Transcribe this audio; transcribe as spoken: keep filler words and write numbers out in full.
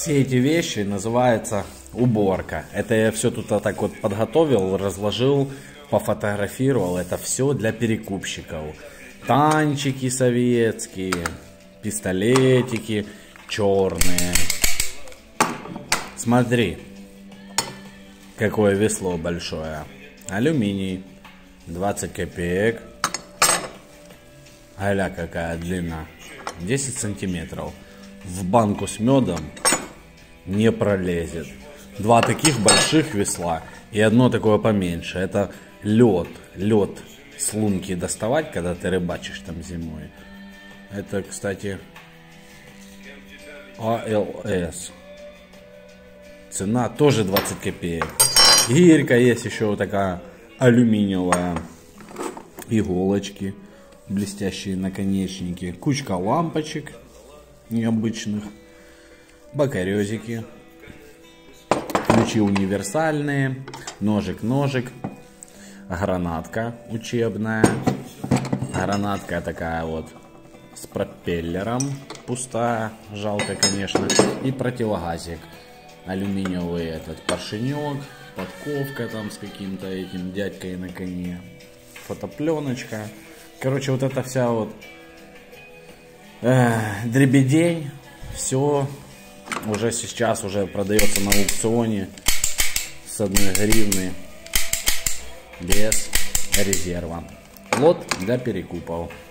Все эти вещи называются уборка. Это я все тут вот так вот подготовил, разложил, пофотографировал. Это все для перекупщиков. Танчики советские, пистолетики черные. Смотри, какое весло большое. Алюминий, двадцать копеек. Аля какая длина, десять сантиметров. В банку с медом не пролезет. Два таких больших весла и одно такое поменьше. Это лед, лед с лунки доставать, когда ты рыбачишь там зимой. Это, кстати, А Л С. Цена тоже двадцать копеек. Гирька есть еще вот такая алюминиевая. Иголочки, блестящие наконечники. Кучка лампочек необычных. Бокорезики. Ключи универсальные. Ножик-ножик. Гранатка учебная. Гранатка такая вот с пропеллером. Пустая. Жалко, конечно. И противогазик. Алюминиевый этот поршенек. Подковка там с каким-то этим дядькой на коне. Фотопленочка. Короче, вот эта вся вот э, дребедень. Все уже сейчас уже продается на аукционе с одной гривны без резерва. Лот для перекупов.